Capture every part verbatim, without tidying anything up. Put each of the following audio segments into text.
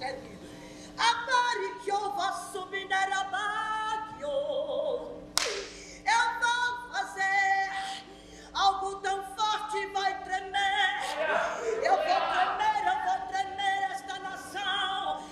Eu vou fazer algo tão forte, vai tremer. Eu vou tremer, eu vou tremer esta nação.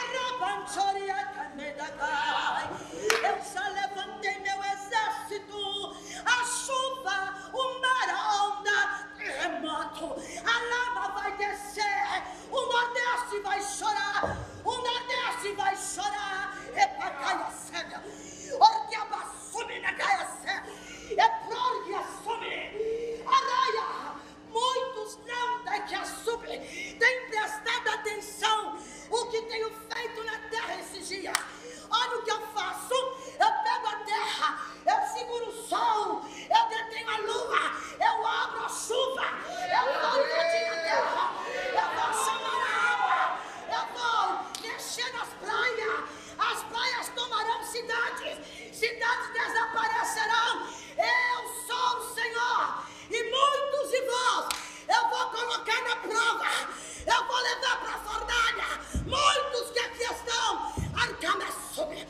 Eu já levantei meu exército, a chuva, o mar, a onda, terremoto, a lama vai descer, o Nordeste vai chorar, o Nordeste vai chorar. Epacaia cega, orquiaba sumi na caia cega, eprorgia sumi, araia. Muitos não têm que assumir, têm prestado atenção o que tenho feito na terra esses dias. Olha o que eu faço, eu pego a terra, eu seguro o sol, eu detenho a lua, eu abro a chuva, eu vou invadir a terra, eu vou chamar a água, eu vou mexer nas praias, as praias tomarão cidades, cidades desaparecerão. Eu sou o Senhor, e muitos de vós eu vou colocar na prova, eu vou levar para a fornalha muitos que aqui estão. Arcama sube,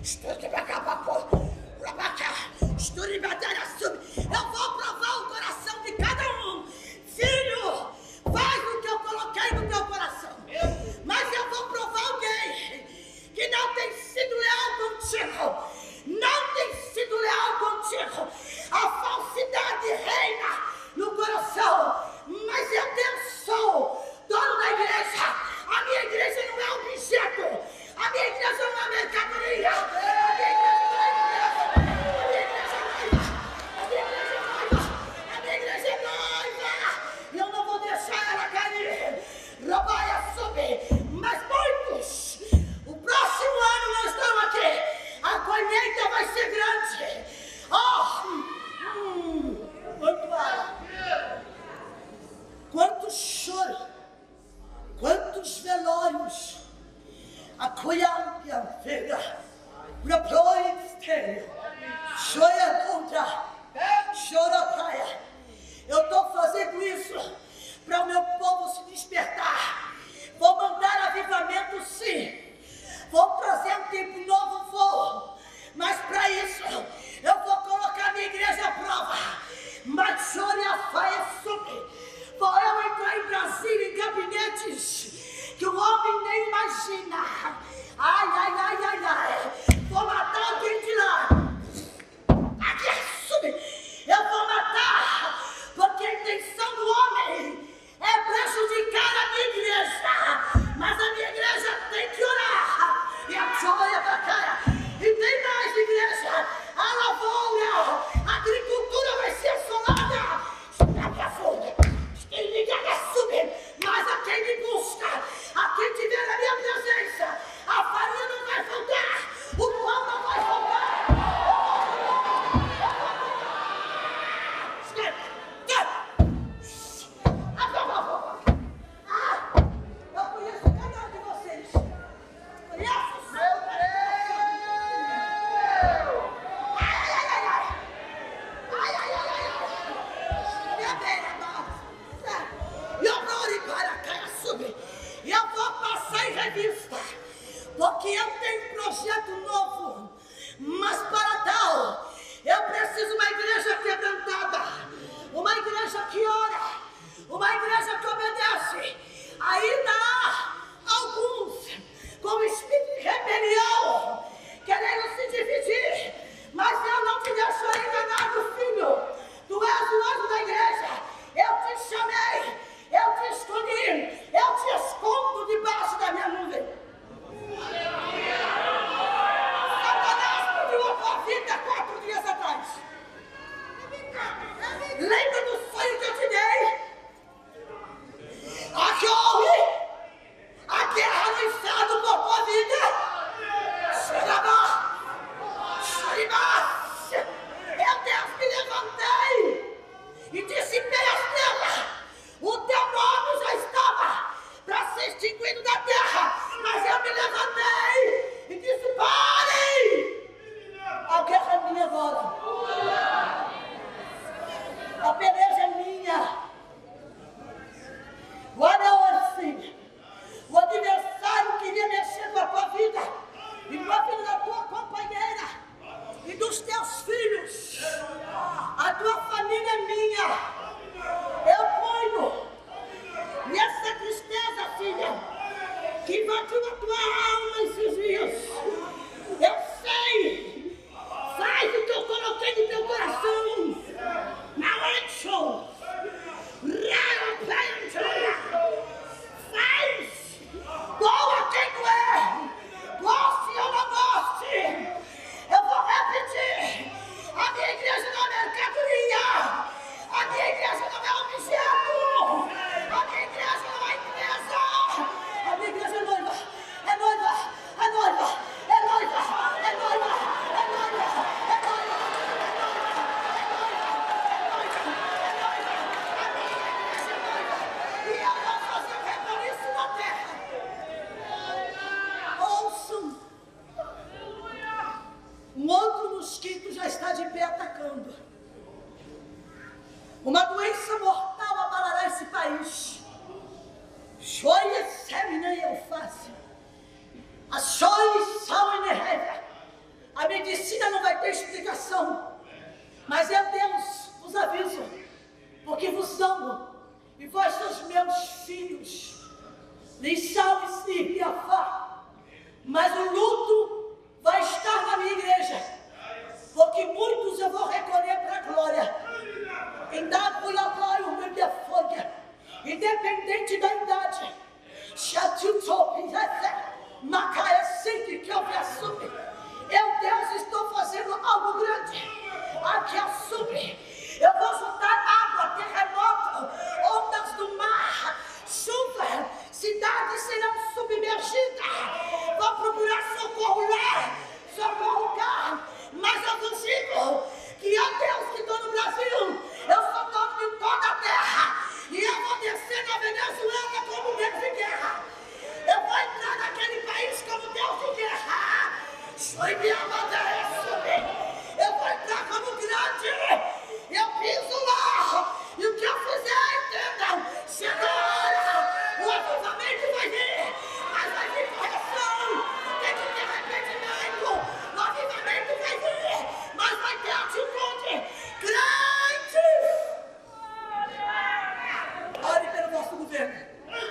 eu vou provar o coração de cada um. Filho, faz o que eu coloquei no teu coração, mas eu vou provar alguém que não tem sido leal contigo, não tem sido leal contigo. A falsidade reina no coração, mas eu Deus sou dono da igreja. A minha igreja não é objeto, a minha igreja não é mercadoria, a minha igreja não é igreja, a minha igreja é noiva, a minha igreja é noiva, e eu não vou deixar ela cair. Robaia subir, mas muitos, o próximo ano nós estamos aqui, a colheita vai ser grande. Oh, hum, quanto ar, quanto choro, quantos velórios, a colheita feira, para proibir, chora contra, chora praia. Eu estou fazendo isso para o meu povo se despertar. Vou mandar avivamento, sim. Vou trazer um tempo novo, vou. Mas para isso, eu vou colocar minha igreja à prova. Mas chore a faia subir. Vou eu entrar em Brasília, em gabinetes que o homem nem imagina. Ai, ai, ai, ai, ai. Vou matar alguém de lá. Aqui é subir. Eu vou matar, porque a intenção do homem é prejudicar a minha igreja. Mas a minha igreja tem que orar. E a joia da cara. E tem mais, igreja. A lavoura, a agricultura vai ser assolada. Está fundo. Quem liga é subir. Mas a quem me busca, a quem tiver na minha presença, a farinha não vai faltar, o pão não vai faltar. Eu conheço cada um de vocês. Conheço o seu. Ai, ai, ai, ai. Ai, ai, ai, ai. Minha beira, nossa. Eu vou ir para a cara subir. E eu vou passar em revista. Porque eu tenho um projeto novo. Mas para tal, eu preciso de uma igreja quebrantada. Uma igreja que ora. Uma igreja que obedece. Ainda há alguns com espírito de rebelião querendo se dividir. Mas eu não te deixarei enganado, filho. Tu és o anjo da igreja. Eu te chamei. Eu te escolhi. Eu te escondo debaixo da minha nuvem. Satanás pediu a tua vida quatro dias atrás. Lembra do sonho que eu te dei? Aqui houve a guerra no inferno por tua vida. Xerabá, Xeribá. Eu, Deus, me levantei e dissipei as trevas. O teu nome já estava para ser que invadiu a tua alma esses dias. Eu sei. Faz o que eu coloquei no teu coração. Na hora de show. Faz. Doa quem tu é. Goste ou não goste. Eu vou repetir. A minha igreja não é mercadoria. A minha igreja não é objeto. A minha igreja não é empresa. A minha igreja é noiva. É noiva. É noiva. É noiva. É noiva. É noiva. É noiva. É noiva. É noiva. A minha igreja é noiva. E eu vou fazer um rebuliço na terra. Ouçam. Um outro mosquito já está de pé atacando. Uma doença mortal abalará esse país. Joia, semina e alface. A joia, sal e nerrévia. A medicina não vai ter explicação. Mas é Deus, vos aviso, porque vos amo. E vós sois meus filhos. Lissau e Siriafá. Mas o luto vai estar na minha igreja. Porque muitos eu vou recolher para a glória. Independente da idade, Macaé sempre que eu me assume. Eu, Deus, estou fazendo algo grande. Aqui assume. Eu vou juntar água, terremoto, ondas do mar, chuva, cidades serão submergidas. Vou procurar socorro lá, socorro cá. Mas eu vos digo que é Deus que estou no Brasil. Eu sou dono de toda a terra. E eu vou descer na Venezuela como Deus de guerra. Eu vou entrar naquele país como Deus de guerra. Soy minha bandeira subir. Eu vou entrar como grande. Eu piso lá. E o que eu fizer, entendam. Chega a hora. O avivamento vai vir. Mas vai vir correção. Tem que ter arrependimento. O avivamento vai vir. Mas vai ter atitude. Grande. Ore pelo nosso governo.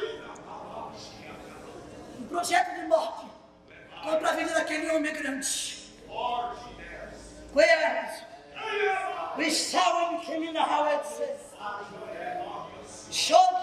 Um projeto de morte contra a vida daquele homem grande. Where? We saw him coming in the house. Show